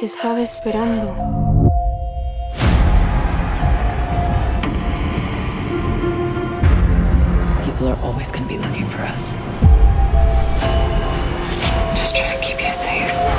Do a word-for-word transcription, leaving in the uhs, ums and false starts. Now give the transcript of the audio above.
Te estaba esperando. People are always going to be looking for us. I'm just trying to keep you safe.